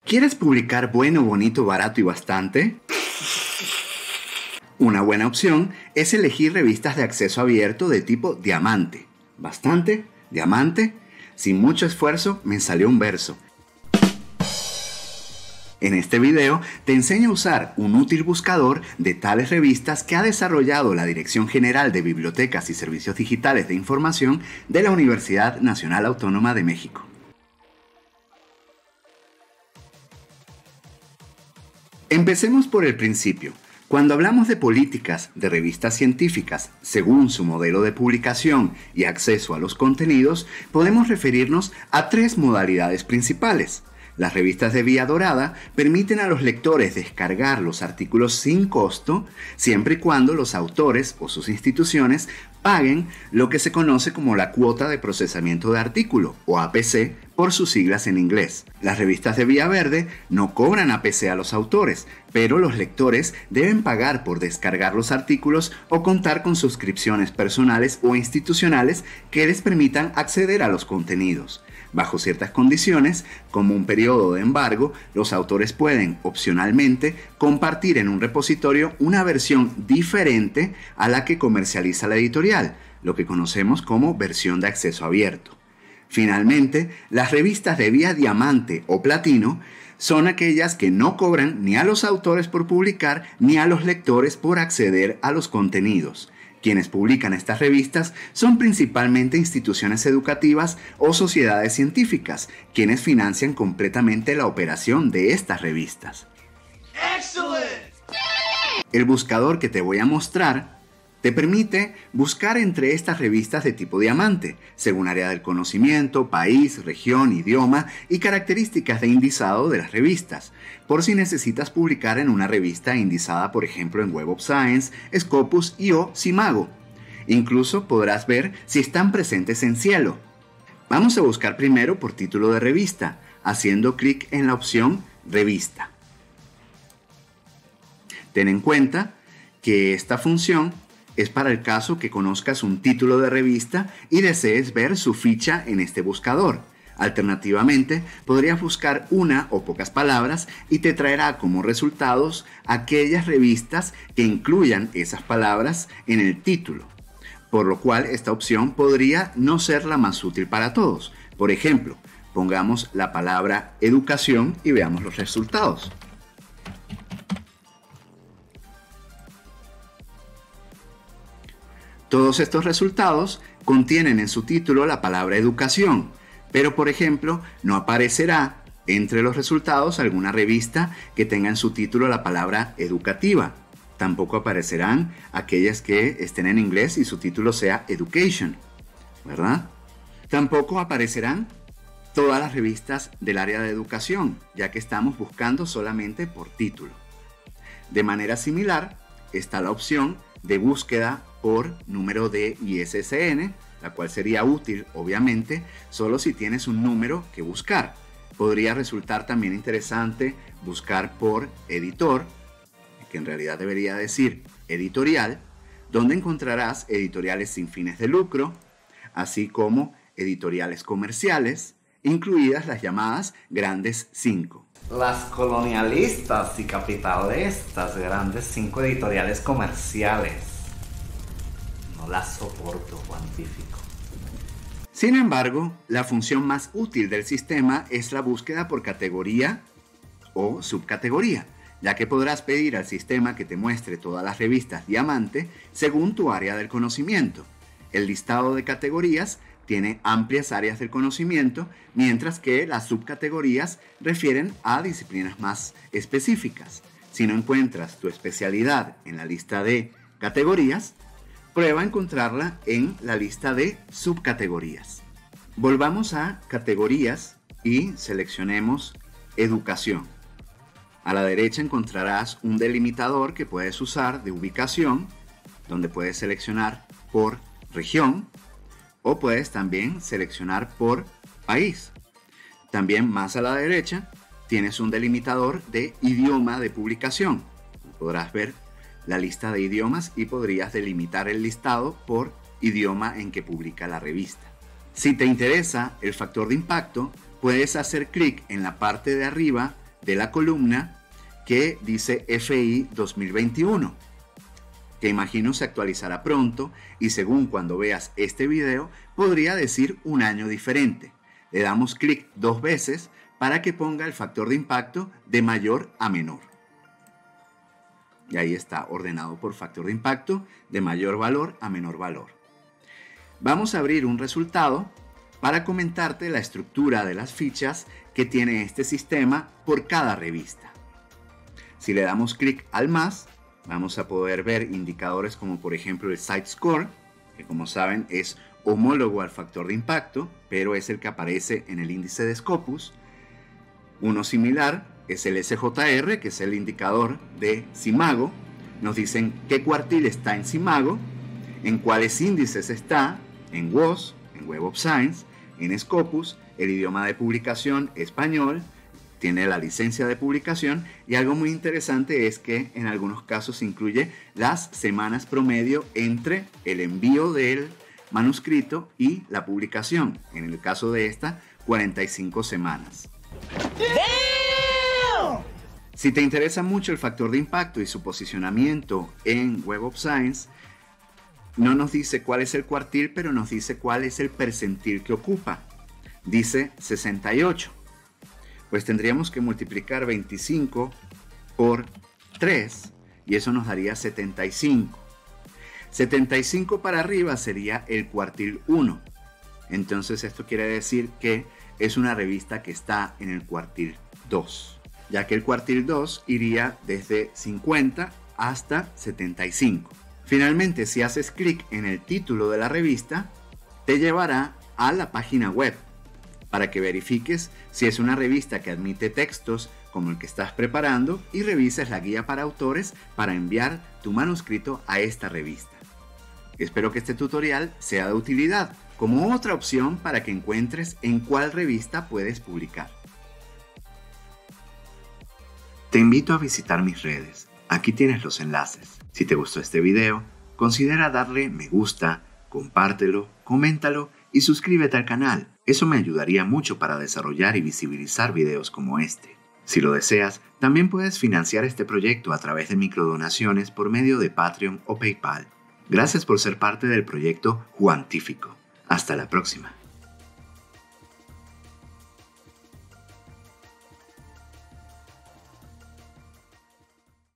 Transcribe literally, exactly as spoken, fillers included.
¿Quieres publicar bueno, bonito, barato y bastante? Una buena opción es elegir revistas de acceso abierto de tipo diamante. ¿Bastante? ¿Diamante? Sin mucho esfuerzo me salió un verso. En este video te enseño a usar un útil buscador de tales revistas que ha desarrollado la Dirección General de Bibliotecas y Servicios Digitales de Información de la Universidad Nacional Autónoma de México. Empecemos por el principio. Cuando hablamos de políticas de revistas científicas según su modelo de publicación y acceso a los contenidos, podemos referirnos a tres modalidades principales. Las revistas de vía dorada permiten a los lectores descargar los artículos sin costo, siempre y cuando los autores o sus instituciones paguen lo que se conoce como la cuota de procesamiento de artículo, o A P C, por sus siglas en inglés. Las revistas de vía verde no cobran A P C a los autores, pero los lectores deben pagar por descargar los artículos o contar con suscripciones personales o institucionales que les permitan acceder a los contenidos. Bajo ciertas condiciones, como un periodo de embargo, los autores pueden, opcionalmente, compartir en un repositorio una versión diferente a la que comercializa la editorial, lo que conocemos como versión de acceso abierto. Finalmente, las revistas de vía diamante o platino son aquellas que no cobran ni a los autores por publicar ni a los lectores por acceder a los contenidos. Quienes publican estas revistas son principalmente instituciones educativas o sociedades científicas, quienes financian completamente la operación de estas revistas. ¡Excelente! El buscador que te voy a mostrar te permite buscar entre estas revistas de tipo diamante, según área del conocimiento, país, región, idioma y características de indizado de las revistas, por si necesitas publicar en una revista indizada, por ejemplo, en Web of Science, Scopus y o Simago. Incluso podrás ver si están presentes en Cielo. Vamos a buscar primero por título de revista, haciendo clic en la opción Revista. Ten en cuenta que esta función es para el caso que conozcas un título de revista y desees ver su ficha en este buscador. Alternativamente, podrías buscar una o pocas palabras y te traerá como resultados aquellas revistas que incluyan esas palabras en el título, por lo cual esta opción podría no ser la más útil para todos. Por ejemplo, pongamos la palabra educación y veamos los resultados. Todos estos resultados contienen en su título la palabra educación, pero por ejemplo no aparecerá entre los resultados alguna revista que tenga en su título la palabra educativa. Tampoco aparecerán aquellas que estén en inglés y su título sea education, ¿verdad? Tampoco aparecerán todas las revistas del área de educación, ya que estamos buscando solamente por título. De manera similar, está la opción de búsqueda por número de I S S N, la cual sería útil, obviamente, solo si tienes un número que buscar. Podría resultar también interesante buscar por editor, que en realidad debería decir editorial, donde encontrarás editoriales sin fines de lucro, así como editoriales comerciales, incluidas las llamadas Grandes cinco. Las colonialistas y capitalistas, Grandes cinco editoriales comerciales. No las soporto, Juantífico. Sin embargo, la función más útil del sistema es la búsqueda por categoría o subcategoría, ya que podrás pedir al sistema que te muestre todas las revistas diamante según tu área del conocimiento. El listado de categorías tiene amplias áreas del conocimiento, mientras que las subcategorías refieren a disciplinas más específicas. Si no encuentras tu especialidad en la lista de categorías, prueba a encontrarla en la lista de subcategorías. Volvamos a categorías y seleccionemos educación. A la derecha encontrarás un delimitador que puedes usar de ubicación, donde puedes seleccionar por región o puedes también seleccionar por país. También más a la derecha tienes un delimitador de idioma de publicación. Podrás ver la lista de idiomas y podrías delimitar el listado por idioma en que publica la revista. Si te interesa el factor de impacto, puedes hacer clic en la parte de arriba de la columna que dice F I dos mil veintiuno, que imagino se actualizará pronto y según cuando veas este video podría decir un año diferente. Le damos clic dos veces para que ponga el factor de impacto de mayor a menor. Y ahí está ordenado por factor de impacto de mayor valor a menor valor. Vamos a abrir un resultado para comentarte la estructura de las fichas que tiene este sistema por cada revista. Si le damos clic al más, vamos a poder ver indicadores como por ejemplo el Site Score, que como saben es homólogo al factor de impacto, pero es el que aparece en el índice de Scopus. Uno similar es el S J R, que es el indicador de Simago. Nos dicen qué cuartil está en Simago, en cuáles índices está, en W O S, en Web of Science, en Scopus, el idioma de publicación español, tiene la licencia de publicación y algo muy interesante es que en algunos casos incluye las semanas promedio entre el envío del manuscrito y la publicación. En el caso de esta, cuarenta y cinco semanas. ¡Damn! Si te interesa mucho el factor de impacto y su posicionamiento en Web of Science, no nos dice cuál es el cuartil, pero nos dice cuál es el percentil que ocupa. Dice sesenta y ocho. Pues tendríamos que multiplicar veinticinco por tres y eso nos daría setenta y cinco. setenta y cinco para arriba sería el cuartil uno. Entonces esto quiere decir que es una revista que está en el cuartil dos, ya que el cuartil dos iría desde cincuenta hasta setenta y cinco. Finalmente, si haces clic en el título de la revista, te llevará a la página web para que verifiques si es una revista que admite textos como el que estás preparando y revises la guía para autores para enviar tu manuscrito a esta revista. Espero que este tutorial sea de utilidad como otra opción para que encuentres en cuál revista puedes publicar. Te invito a visitar mis redes. Aquí tienes los enlaces. Si te gustó este video, considera darle me gusta, compártelo, coméntalo y suscríbete al canal. Eso me ayudaría mucho para desarrollar y visibilizar videos como este. Si lo deseas, también puedes financiar este proyecto a través de microdonaciones por medio de Patreon o PayPal. Gracias por ser parte del proyecto Juantífico. Hasta la próxima.